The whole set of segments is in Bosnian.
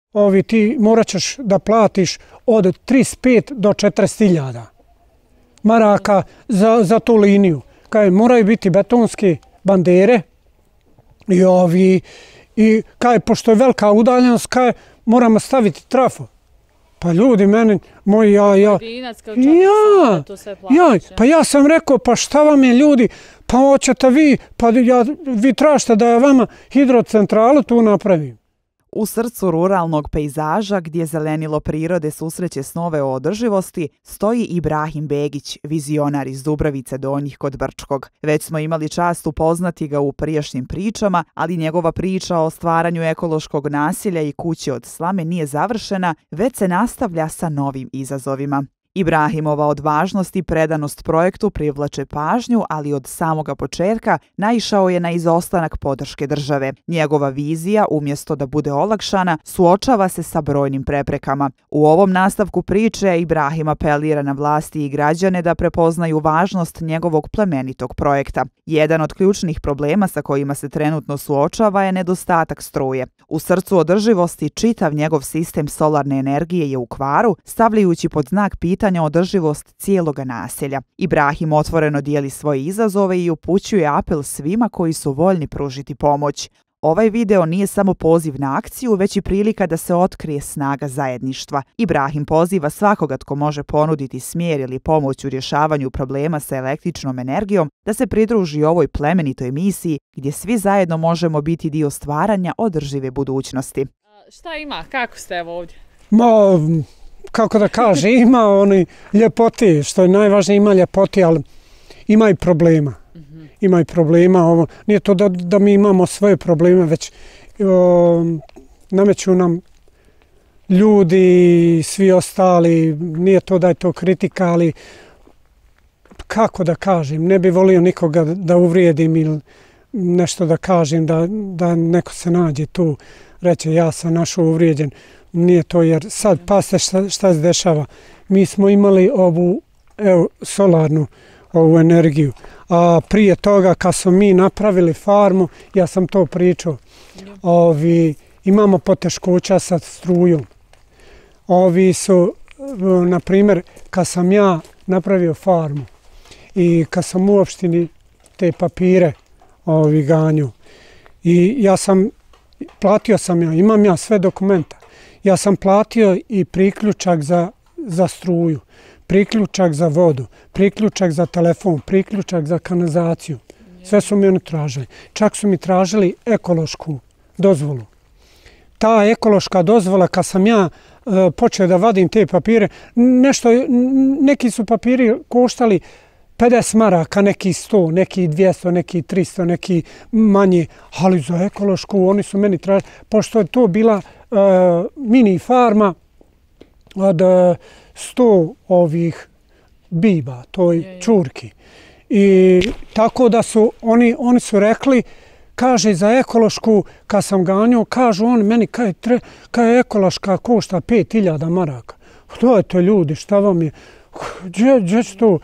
ti morat ćeš da platiš od 35 do 40.000 maraka za tu liniju. Kaže, moraju biti betonske bandere i kaže, pošto je velika udaljenost, kaže, moramo staviti trafo. Pa ljudi meni, moji, pa ja sam rekao, pa šta vam je ljudi, pa hoćete vi, pa vi tražite da ja vama hidrocentralu tu napravim. U srcu ruralnog pejzaža gdje zelenilo prirode susreće snove o održivosti stoji Ibrahim Begić, vizionar iz Dubravice Donjih kod Brčkog. Već smo imali čast upoznati ga u prijašnjim pričama, ali njegova priča o stvaranju ekološkog naselja i kuće od slame nije završena, već se nastavlja sa novim izazovima. Ibrahimova odvažnost i predanost projektu privlače pažnju, ali od samoga početka naišao je na izostanak podrške države. Njegova vizija, umjesto da bude olakšana, suočava se sa brojnim preprekama. U ovom nastavku priče Ibrahim apelira na vlasti i građane da prepoznaju važnost njegovog plemenitog projekta. Jedan od ključnih problema sa kojima se trenutno suočava je nedostatak struje. U srcu održivosti čitav njegov sistem solarne energije je u kvaru, stavljajući pod znak pitanja održivost cijeloga naselja. Ibrahim otvoreno dijeli svoje izazove i upućuje apel svima koji su voljni pružiti pomoć. Ovaj video nije samo poziv na akciju, već i prilika da se otkrije snaga zajedništva. Ibrahim poziva svakoga tko može ponuditi smjer ili pomoć u rješavanju problema sa električnom energijom da se pridruži ovoj plemenitoj misiji gdje svi zajedno možemo biti dio stvaranja održive budućnosti. Šta ima? Kako ste evo ovdje? Kako da kaže, ima oni ljepote, što je najvažnije, ima ljepote, ali ima i problema. Ima i problema, nije to da mi imamo svoje probleme, već nameću nam ljudi, svi ostali, nije to da je to kritika, ali kako da kažem, ne bi volio nikoga da uvrijedim ili nešto da kažem, da neko se nađe tu, reče ja sam našao uvrijeđen. Nije to, jer sad paste šta se dešava. Mi smo imali ovu solarnu energiju, a prije toga kad smo mi napravili farmu, ja sam to pričao, imamo poteškoća sa strujom. Ovi su, na primjer, kad sam ja napravio farmu i kad sam u opštini te papire ganju i platio sam imam ja sve dokumenta. Ja sam platio i priključak za struju, priključak za vodu, priključak za telefon, priključak za kanalizaciju. Sve su mi oni tražili. Čak su mi tražili ekološku dozvolu. Ta ekološka dozvola, kad sam ja počeo da vadim te papire, neki su papiri koštali 50 maraka, neki 100, neki 200, neki 300, neki manje, ali za ekološku oni su meni tražili, pošto je to bila mini farma od 100 ovih biba, toj čurki. I tako da su, oni su rekli, kaže za ekološku, kad sam ganjao, kažu oni meni, kaj ekološka košta 5.000 maraka. To je to ljudi, šta vam je, gdje će to,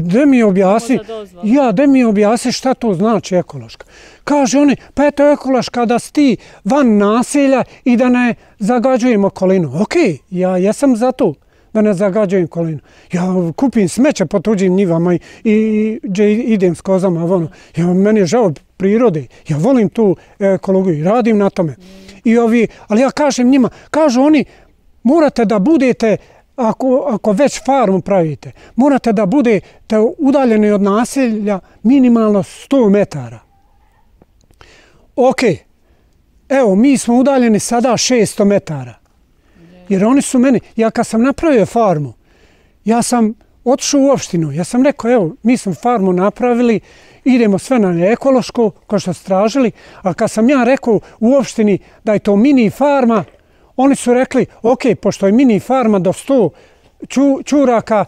gdje mi objasni šta to znači ekološka. Kaže oni, pa eto ekološka da si ti van naselja i da ne zagađujem okolinu. Okej, ja jesam za to da ne zagađujem okolinu. Ja kupim smeće po tuđim njivama i idem s kozama. Meni je žao prirode. Ja volim tu ekologiju i radim na tome. Ali ja kažem njima, kažu oni, morate da budete, ako već farmu pravite, morate da budete udaljeni od naselja minimalno 100 metara. Okej, evo, mi smo udaljeni sada 600 metara. Jer oni su meni, ja kad sam napravio farmu, ja sam otišao u opštinu, ja sam rekao, evo, mi smo farmu napravili, idemo sve na ekološko, kao što ste tražili, a kad sam ja rekao u opštini da je to mini farma, oni su rekli, ok, pošto je mini farma do 100 čuraka,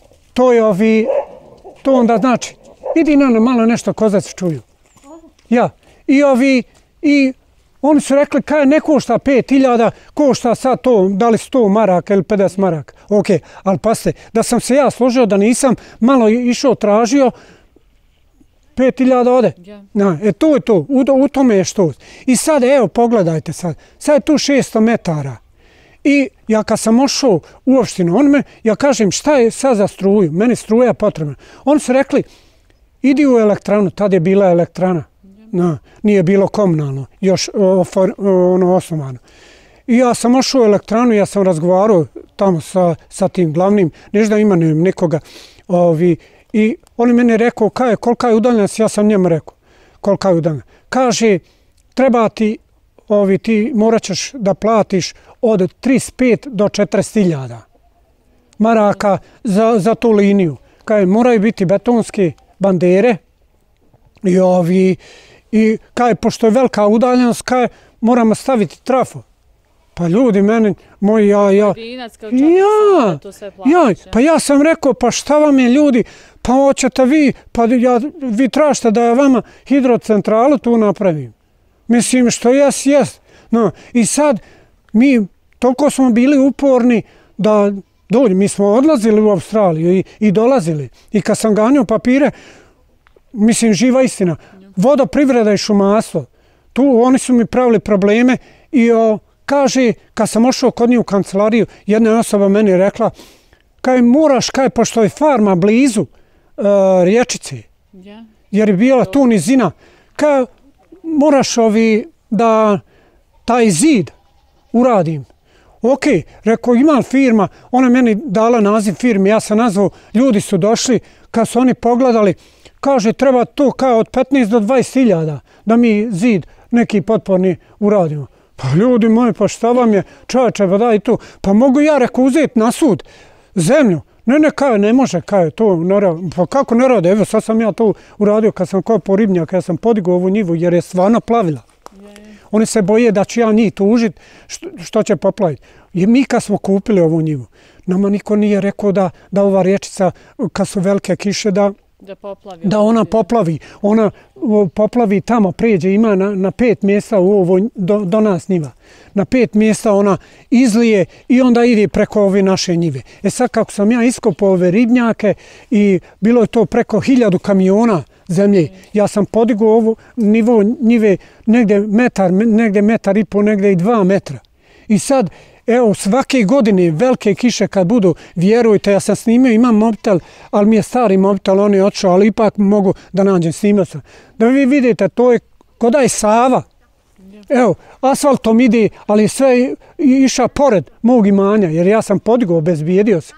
to onda znači, idi na malo nešto kozac čuju. Ja, i oni su rekli, kaj ne košta 5.000, košta sad to, da li 100 maraka ili 50 maraka. Ok, ali pasite, da sam se ja složio, da nisam malo išao tražio, 5.000 ode. To je to, u tome je što. I sad, evo, pogledajte sad, sad je tu 600 metara. I ja kad sam ošao u opštinu, ja kažem šta je sad za struju, meni struja potrebna. Oni su rekli, idi u elektranu, tad je bila elektrana, nije bilo komunalno, još osnovano. I ja sam ošao u elektranu, ja sam razgovarao tamo sa tim glavnim, nešto da ima nekoga. I oni meni rekao, kolika je udaljenost, ja sam njemu rekao, kolika je udaljenost. Kaže, treba ti, ti morat ćeš da platiš od 35 do 40.000 maraka za tu liniju. Kaže, moraju biti betonske bandere i kaže, pošto je velika udaljenost, kaže, moramo staviti trafo. Pa ljudi meni, moji, pa ja sam rekao, pa šta vam je ljudi, pa hoćete vi, vi tražite da ja vama hidrocentralu tu napravim. Mislim, što jest. No, i sad, mi toliko smo bili uporni da mi smo odlazili u Australiju i dolazili. I kad sam ganjao papire, mislim, živa istina, vodoprivreda i šumarstvo, tu oni su mi pravili probleme i kaže, kad sam ošao kod njih u kancelariju, jedna osoba meni rekla, kaj moraš, pošto je farma blizu Riječice, jer je bila tu nizina, kaj moraš da taj zid uradim. Ok, rekao, ima firma, ona meni dala naziv firme, ja sam nazvao, ljudi su došli, kad su oni pogledali, kaže, treba to kao od 15 do 20.000 da mi zid neki potporni uradimo. Pa ljudi moji, pa šta vam je, čovječe, pa daj tu, pa mogu ja rekao uzeti na sud zemlju. Ne može, to ne radi. Pa kako ne radi? Evo sad sam ja to uradio kad sam kopao ribnjak, kad sam podigao ovu njivu jer je stvarno plavila. Oni se boje da ću ja njih tužiti što će poplaviti. I mi kad smo kupili ovu njivu, nama niko nije rekao da ova riječica, kad su velike kiše, da ona poplavi. Ona poplavi tamo, pređe, ima na 5 mjesta do nas njiva. Na 5 mjesta ona izlije i onda ide preko ove naše njive. Sad kako sam ja iskopao ove ribnjake i bilo je to preko 1000 kamiona zemlje, ja sam podigao ovu nivo njive negdje metar, negdje 1,5 metra, negdje i 2 metra. I sad, evo, svake godine velike kiše kad budu, vjerujte, ja sam snimio, imam mobitel, ali mi je stari mobitel, on je otišao, ali ipak mogu da nađem, snimao sam. Da vi vidite, to je koda je Sava. Evo, asfaltom ide, ali sve iša pored mog imanja, jer ja sam podigao, bezbijedio se.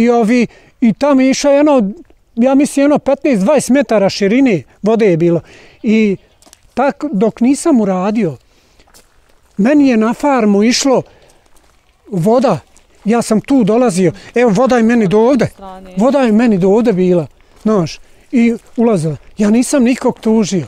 I tamo je išao ja mislim 15-20 metara širine vode je bilo. I tako dok nisam uradio, meni je na farmu išlo voda, ja sam tu dolazio, evo voda je meni do ovde bila, znaš, i ulazila. Ja nisam nikog tužio,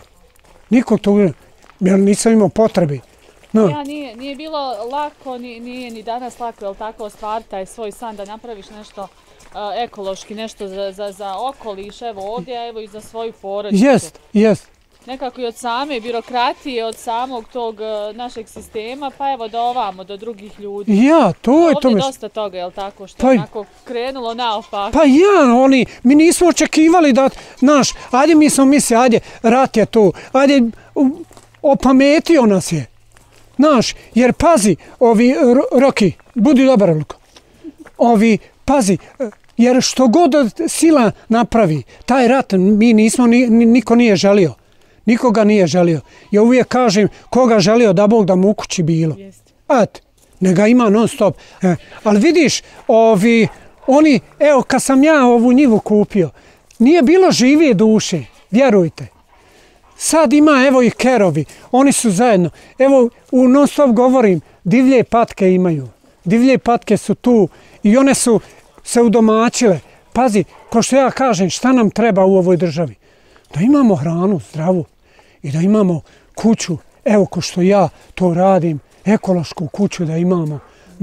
jer nisam imao potrebe. Ja, nije bilo lako, nije ni danas lako, jel tako, ostvariti taj svoj san da napraviš nešto ekološki, nešto za okoliš, evo ovdje, evo i za svoju porodicu. Jest. Nekako i od same birokratije, od samog tog našeg sistema, pa evo do ovamo, do drugih ljudi. Ja, to je to. Ovdje dosta toga, jel tako, što je onako krenulo naopak. Pa mi nismo očekivali da, znaš, ajde mi smo mislili, ajde, rat je tu, ajde, opametio nas je. Znaš, jer pazi, Roki, budi dobar, Luko, pazi, jer što god sila napravi, taj rat niko nije želio. Nikoga nije želio. Ja uvijek kažem, koga želio da Bog da mu u kući bilo. Nega ima non stop. Ali vidiš, oni, evo, kad sam ja ovu njivu kupio, nije bilo žive duše, vjerujte. Sad ima, evo i kerovi, oni su zajedno. Evo, u non stop govorim, divlje patke imaju. Divlje patke su tu i one su se udomaćile. Pazi, ko što ja kažem, šta nam treba u ovoj državi? Da imamo hranu zdravu i da imamo kuću, evo ko što ja to radim, ekološku kuću da imamo.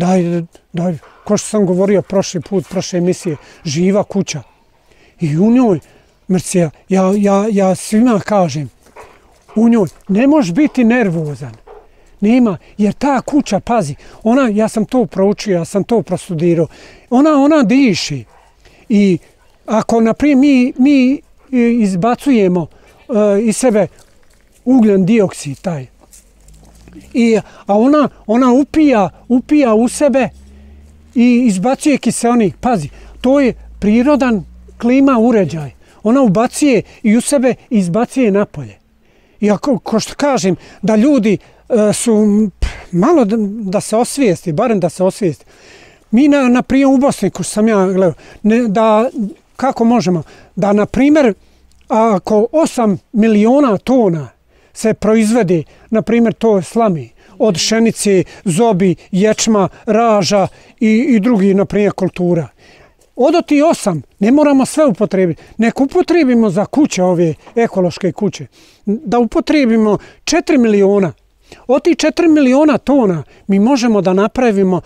Ko što sam govorio prošli put, prošle emisije, živa kuća. I u njoj, Mrcija, ja svima kažem, u njoj ne možeš biti nervozan. Nema, jer ta kuća, pazi, ja sam to proučio, ja sam to prostudirao, ona diši. I ako, naprimjer, mi izbacujemo iz sebe ugljen dioksid taj, A ona upija u sebe i izbacuje kiseonik. Pazi, to je prirodan klima uređaj. Ona ubacuje i u sebe i izbacuje napolje. I ako što kažem, da ljudi su malo da se osvijesti, barem da se osvijesti. Mi na primjer u Bosni, ko sam ja gledao, kako možemo, da na primjer ako 8 miliona tona se proizvede, na primjer to slami, od pšenice, zobi, ječma, raža i drugi, na primjer, kultura. Od ti 8 ne moramo sve upotrebiti. Nek upotrebimo za kuće, ove ekološke kuće. Da upotrebimo 4 miliona. Od tih 4 miliona tona mi možemo da napravimo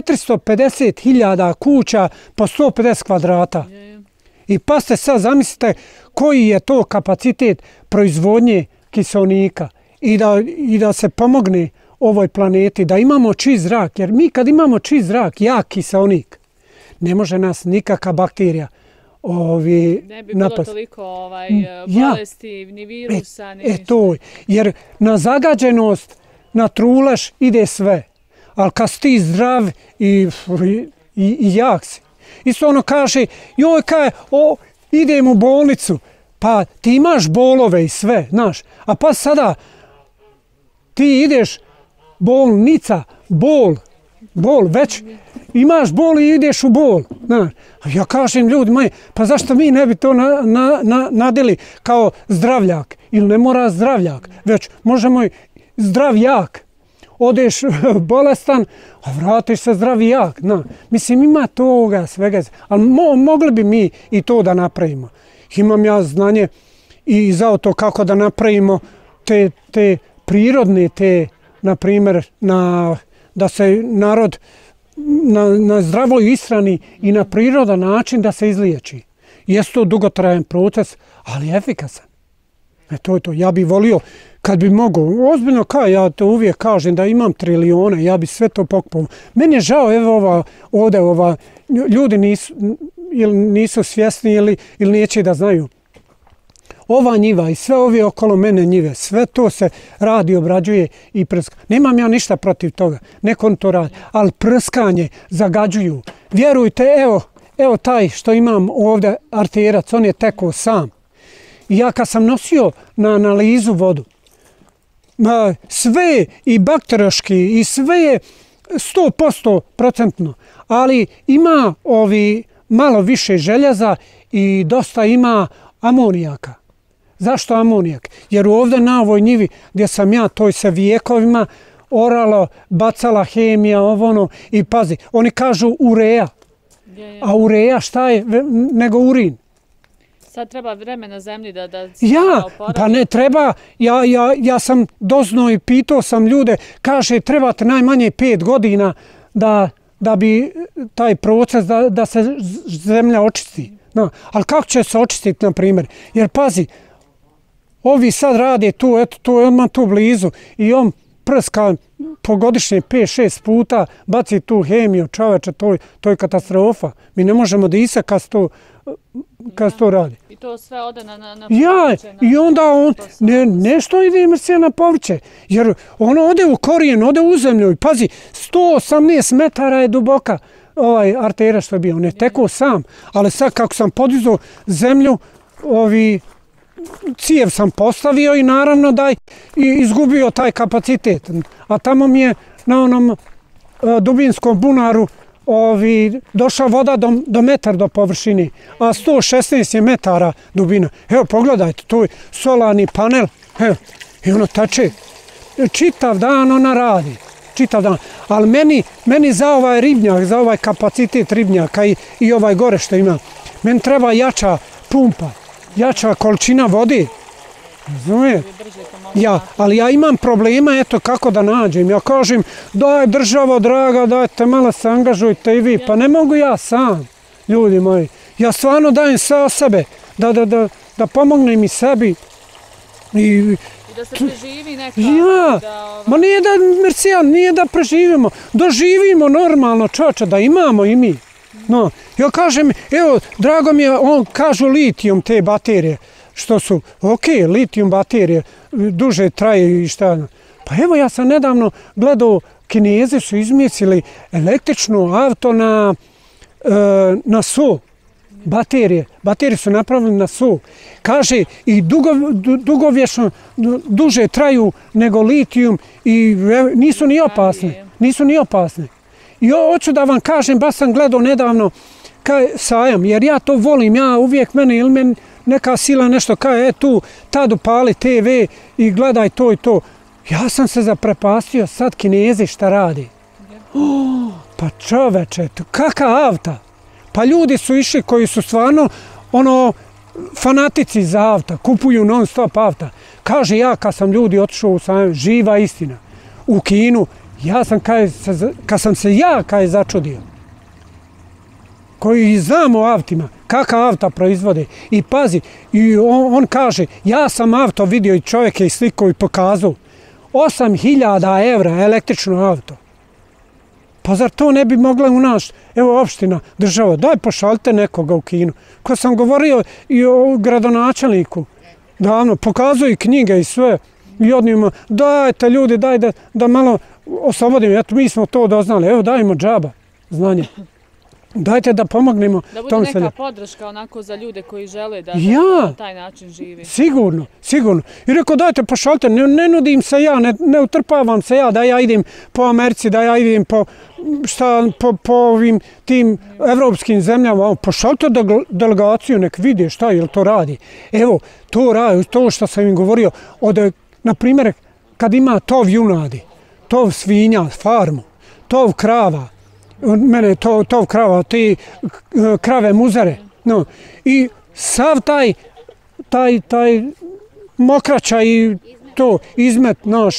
450.000 kuća po 150 kvadrata. I pa ste sad zamislite koji je to kapacitet proizvodnje kiseonika i da se pomogne ovoj planeti, da imamo čist zrak. Jer mi kad imamo čist zrak, jak kiseonik, ne može nas nikakva bakterija ne bi bilo toliko bolesti, ni virusa, ni ništa. To, jer na zagađenost, na trulež ide sve. Ali kad si ti zdrav i jak si. Isto ono kaže, idem u bolnicu, pa ti imaš bolove i sve, znaš. A pa sada ti ideš, bolnica, bol, već imaš bol i ideš u bol. Ja kažem ljudi moji, pa zašto mi ne bi to nadeli kao zdravljak? Ili ne mora zdravljak, već možemo i zdravjak. Odeš bolestan, a vratiš se zdrav i jak. Mislim, ima toga svega, ali mogli bi mi i to da napravimo. Imam ja znanje i za to kako da napravimo te prirodne, na primjer, da se narod na zdravoj ishrani i na prirodan način da se izliječi. Jeste to dugotrajan proces, ali efikasan. To je to. Ja bih volio, kad bi mogao, ozbiljno ja to uvijek kažem da imam trilijone, ja bih sve to pokupao. Meni je žao, evo ovdje ljudi nisu svjesni ili neće da znaju. Ova njiva i sve ove okolo mene njive, sve to se radi, obrađuje i prska. Nemam ja ništa protiv toga, nekom to radi, ali prskanje zagađuju. Vjerujte, evo taj što imam ovdje arterac, on je tekao sam. I ja kad sam nosio na analizu vodu, sve i bakteriološki i sve je 100% ali ima malo više željeza i dosta ima amonijaka. Zašto amonijak? Jer ovdje na ovoj njivi gdje sam ja, to se vijekovima oralo, bacala hemija, i pazi, oni kažu urea. A urea šta je nego urin? Sad treba vremena zemlji da se oporavi. Pa ne treba. Ja sam doznao i pitao sam ljude, kaže trebate najmanje 5 godina da bi taj proces da se zemlja očisti. Ali kako će se očistiti, na primjer? Jer pazi, ovi sad rade tu, eto, to je odmah tu blizu i on prska po godišnje 5-6 puta, baci tu hemiju, čoveče, to je katastrofa. Mi ne možemo disati kad se to radi. I to sve ode na povrće. I onda nešto ide na povrće, jer ono ode u korijen, ode u zemlju i pazi, 118 metara je duboka artera što je bio, on je tekao sam, ali sad kako sam podizao zemlju, cijev sam postavio i naravno da izgubio taj kapacitet. A tamo mi je na onom dubinskom bunaru došla voda do metar do površine, a 116 je metara dubina. Evo pogledajte, to je solarni panel, evo, i ono tače. Čitav dan ona radi, čitav dan. Ali meni za ovaj ribnjak, za ovaj kapacitet ribnjaka i ovaj gore što ima, meni treba jača pumpa, jača količina vode. Razumije? Ali ja imam problema, eto kako da nađem. Ja kažem, daj državo draga, dajte malo se angažujte i vi. Pa ne mogu ja sam, ljudi moji. Ja stvarno dajem sve o sebe, da pomognem i sebi. I da se preživi nekako. Ma nije da, Mercijan, nije da preživimo. Doživimo normalno, čoče, da imamo i mi. Ja kažem, evo, drago mi je, on kažu litijum te baterije. Što su, litijum baterije, duže traje i šta. Pa evo ja sam nedavno gledao, Kinezi su izmislili električno auto na so. Baterije su napravili na so. Kaže, i dugovječno, duže traju nego litijum i nisu ni opasne. I hoću da vam kažem, baš sam gledao nedavno sajam, jer ja to volim, ja uvijek meni neka sila nešto kaže, tu, tad upali TV i gledaj to i to. Ja sam se zaprepastio, sad Kinezi šta radi? Pa čoveče, kakav auta? Pa ljudi su išli koji su stvarno fanatici za auta, kupuju non stop auta. Kaže, ja kad sam ljudi otišao u sajam, živa istina, u Kinu, ja sam kad sam se začudio, koji znamo o autima, kakav auta proizvode. I pazi, i on kaže, ja sam auto vidio i čovjek je slikao i pokazao. 8.000 € električno auto. Pa zar to ne bi mogla u naš, evo opština, država, daj pošaljite nekoga u Kinu. Kad sam govorio i o gradonačelniku, davno, pokazuju i knjige i sve, i odnijemo, dajte ljudi, daj da malo oslobodimo, eto mi smo to doznali, evo dajmo džaba, znanje. Dajte da pomognemo tom seljaku. Da bude neka podrška onako za ljude koji žele da na taj način živi. Sigurno. I rekao, dajte pošaljite, ne nudim se ja, ne utrpavam se ja da ja idem po Americi, da ja idem po ovim tim evropskim zemljama. Pošaljite delegaciju, nek vidi šta, jel to radi. Evo, to radi, to što sam im govorio, na primjer, kad ima tov junadi, tov svinja, farmu, tov krava, mene tov krava, ti krave muzare, no, i sav taj mokraća i to izmet naš,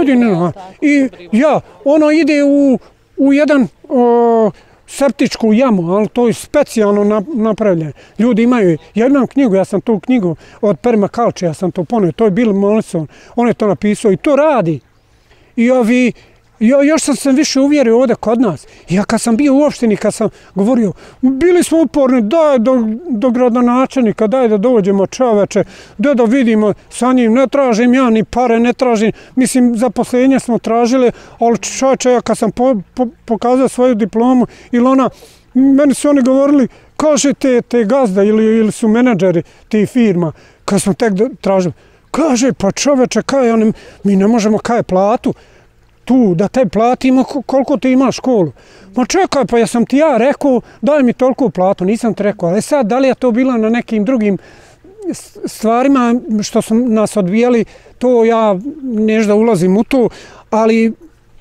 i ono ide u jedan septičku jamu, ali to je specijalno napravljeno. Ljudi imaju, ja imam knjigu, ja sam tu knjigu od Permaculture, ja sam to ponio, to je Bill Mollison, on je to napisao i to radi. I još sam se više uvjerio ovdje kod nas. Ja kad sam bio u opštini, kad sam govorio, bili smo uporni, daj do gradonačelnika, daj da dođemo čoveče, da vidimo sa njim, ne tražim ja ni pare, ne tražim, mislim, zaposlenje smo tražili, ali čoveče, ja kad sam pokazao svoju diplomu, meni su oni govorili, kaže te gazda ili su menadžeri tih firma, kad smo tek tražili, kaže, pa čoveče, mi ne možemo platu, tu, da te platimo, koliko ti imaš školu. Ma čekaj, pa ja sam ti rekao, daj mi toliko platu, nisam ti rekao, ali sad, da li je to bilo na nekim drugim stvarima što su nas odvijali, to ja nešto ulazim u to, ali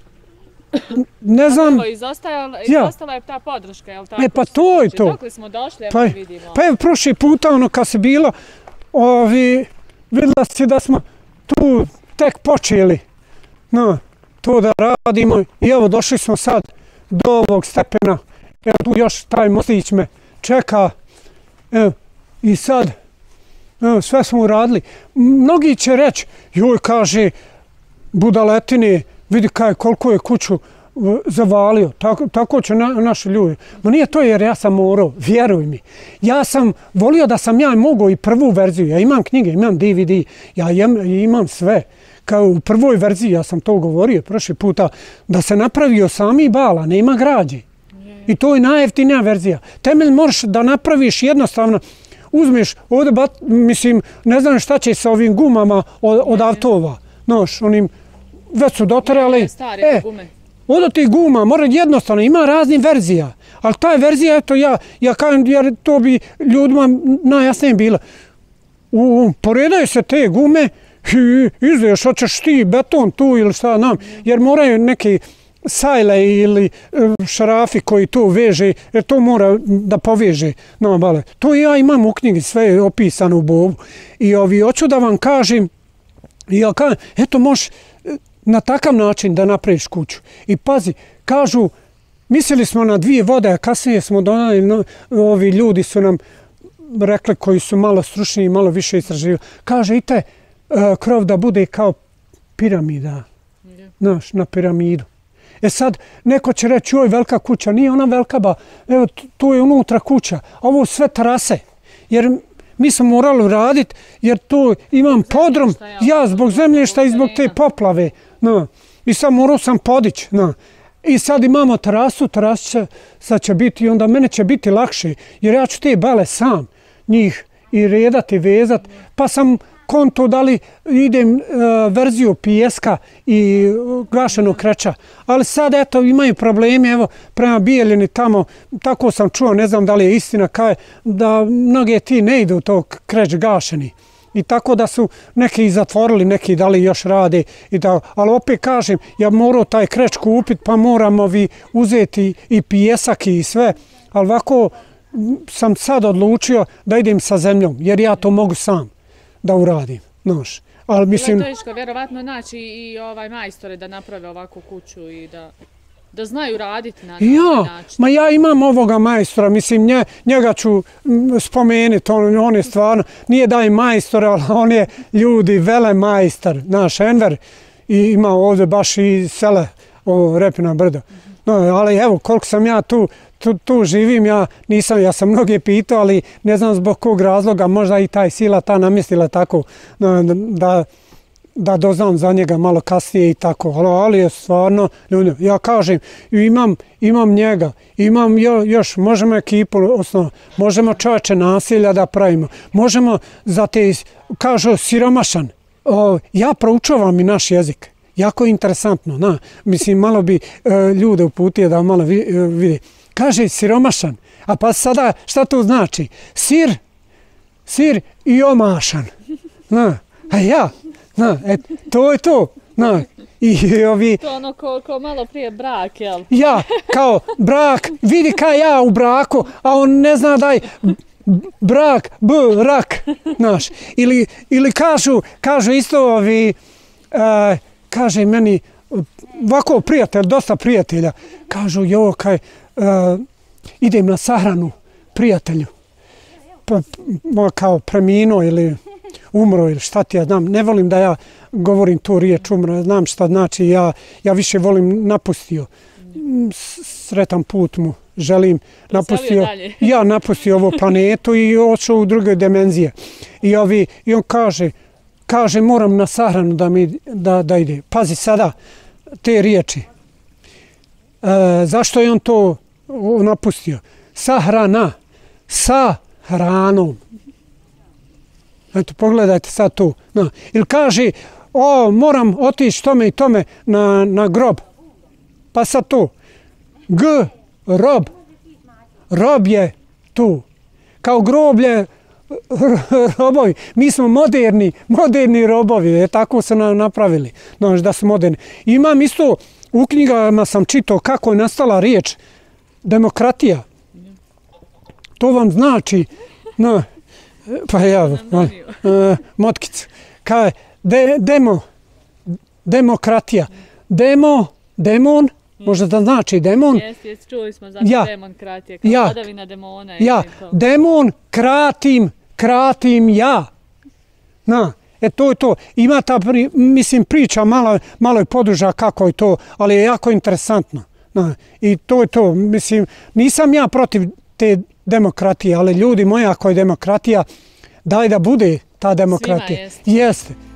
ne znam... Izostala je ta podrška, je li tako? Pa to je to. Dokle smo došli, evo vidimo. Pa evo, prošli puta, kad si bila, vidjela si da smo tu tek počeli, to da radimo i evo došli smo sad do ovog stepena, evo tu još taj mostić me čeka, i sad sve smo uradili. Mnogi će reći, joj kaže, budaletine, vidi koliko je kuću zavalio, tako će naši ljudi. Ma nije to jer ja sam morao, vjeruj mi. Ja sam volio da sam ja mogao i prvu verziju, ja imam knjige, imam DVD, ja imam sve. Kao u prvoj verziji, ja sam to govorio prošli puta, da se napravio sami bala, nema građe. I to je najjeftinija verzija. Temelj možeš da napraviš jednostavno, uzmeš ovdje, mislim, ne znam šta će sa ovim gumama od autova. Znaš, onim, već su dotarali. Od tih guma, mora jednostavno, ima raznih verzija. Ali taj verzija, eto ja kažem, jer to bi ljudima najjasnije bilo. Poredaju se te gume, izviješ, hoćeš ti beton tu ili šta nam, jer moraju neke sajle ili šarafi koji to veže, jer to mora da poveže na obale. To ja imam u knjigi, sve je opisano u bobu. I hoću da vam kažem, eto možeš na takav način da napraviš kuću. I pazi, kažu, mislili smo na 2 vode, a kasnije smo donali, ovi ljudi su nam rekli koji su malo stručni i malo više istraživali. Kaže, i te krov da bude kao piramida, znaš, na piramidu. Sad, neko će reći, joj, velika kuća, nije ona velika, evo, tu je unutra kuća, ovo sve terase, jer mi smo morali raditi, jer tu imam podrum, ja zbog zemljišta i zbog te poplave, I sad morao sam podići. I sad imamo terasu, sad će biti, onda mene će biti lakše, jer ja ću te bale sam, njih i redati, vezat, pa sam konto da li idem verziju pijeska i gašenog kreča. Ali sad eto imaju problemi, evo prema Bijeljini tamo, tako sam čuo, ne znam da li je istina, da mnoge ti ne idu to kreć gašeni. I tako da su neki i zatvorili, neki da li još rade. Ali opet kažem, ja morao taj kreć kupiti, pa moram uzeti i pijesak i sve. Ali ovako sam sad odlučio da idem sa zemljom, jer ja to mogu sam da uradim. Ali mislim... Bilo je teško, vjerovatno naći i majstore da naprave ovakvu kuću i da znaju raditi na taj način. Ma ja imam ovoga majstora, mislim, njega ću spomenuti, on je stvarno, nije da je majstor, ali on je ljudi, vele majstor, naš Enver, i ima ovdje baš i sele, Repina brdo. Ali evo, koliko sam ja tu živim, ja sam mnoge pitao, ali ne znam zbog kog razloga, možda i taj sila ta namjestila tako, da doznam za njega malo kasnije i tako, ali je stvarno, ljudi, ja kažem, imam njega, imam još, možemo ekipu, možemo čovječe nasilja da pravimo, možemo za te, kažu, siromašan, ja proučavam i naš jezik, jako interesantno, mislim, malo bi ljude uputio da malo vidi, kaže siromašan, a pa sada šta to znači? Sir i omašan, a ja, to je to. To ono ko malo prije brak, jel? Ja, kao brak, vidi kaj ja u braku, a on ne zna da je brak, rak, znaš. Ili kažu isto kaže meni, ovako prijatelj, dosta prijatelja, kažu idem na sahranu prijatelju, kao preminuo ili umro ili šta ti ja znam, ne volim da ja govorim tu riječ umro, znam šta znači, ja više volim napustio, sretan put mu želim, napustio ovu planetu i odšao u druge dimenzije. I on kaže moram na sahranu da ide. Pazi sada te riječi. Zašto je on to napustio? Sahrana, sa hranom. Eto, pogledajte sad tu. Ili kaže, moram otići tome i tome na grob. Pa sad tu. Rob. Rob je tu. Kao groblje robovi. Mi smo moderni robovi. Tako su napravili. Da su moderni. Imam isto, u knjigama sam čitao kako je nastala riječ demokratija. To vam znači, pa ja, motkicu, kao demokratija. Demon, možda da znači demon. Jeste, čuli smo za demokratija, kao vladavina demona. Demon, kratim ja. To je to. Ima ta, mislim, priča, malo je poduža kako je to, ali je jako interesantno. I to je to. Mislim, nisam ja protiv te demokratije, ali ljudi moji, ako je demokratija, daj da bude ta demokratija. Svima jeste. Jeste.